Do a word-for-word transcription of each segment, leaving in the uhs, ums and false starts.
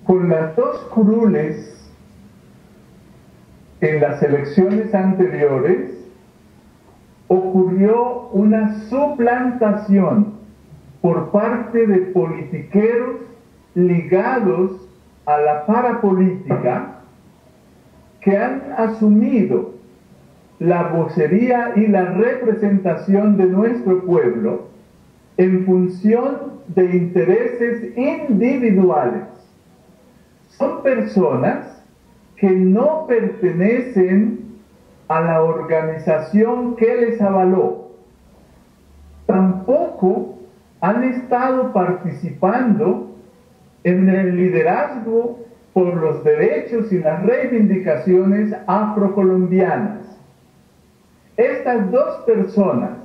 Con las dos curules en las elecciones anteriores ocurrió una suplantación por parte de politiqueros ligados a la parapolítica que han asumido la vocería y la representación de nuestro pueblo en función de intereses individuales. Son personas que no pertenecen a la organización que les avaló. Tampoco han estado participando en el liderazgo por los derechos y las reivindicaciones afrocolombianas. Estas dos personas,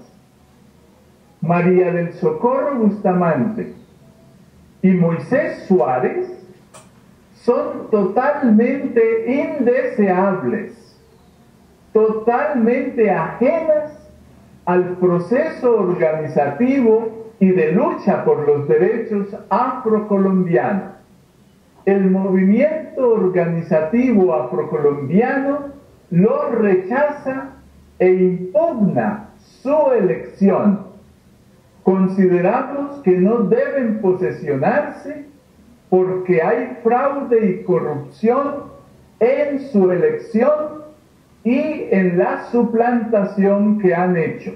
María del Socorro Bustamante y Moisés Suárez, son totalmente indeseables, totalmente ajenas al proceso organizativo y de lucha por los derechos afrocolombianos. El movimiento organizativo afrocolombiano lo rechaza e impugna su elección. Consideramos que no deben posesionarse porque hay fraude y corrupción en su elección y en la suplantación que han hecho.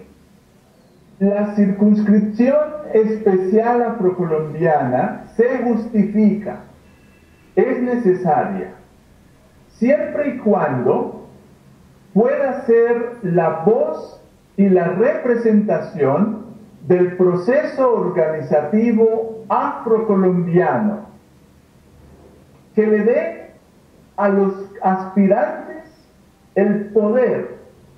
La circunscripción especial afrocolombiana se justifica, es necesaria, siempre y cuando pueda ser la voz y la representación del proceso organizativo afrocolombiano, que le dé a los aspirantes el poder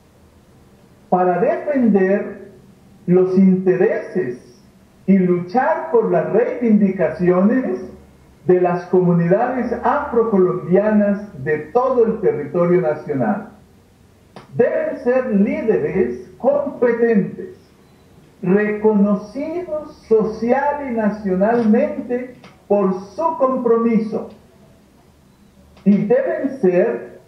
para defender los intereses y luchar por las reivindicaciones de las comunidades afrocolombianas de todo el territorio nacional. Deben ser líderes competentes, reconocidos social y nacionalmente por su compromiso, y deben ser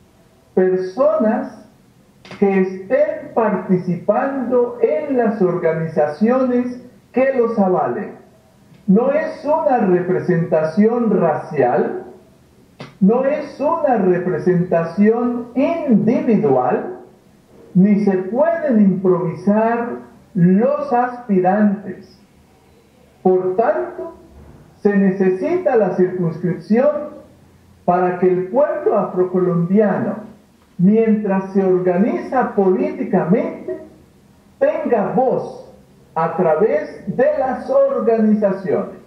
personas que estén participando en las organizaciones que los avalen. No es una representación racial, no es una representación individual, ni se pueden improvisar los aspirantes. Por tanto, se necesita la circunscripción para que el pueblo afrocolombiano, mientras se organiza políticamente, tenga voz a través de las organizaciones.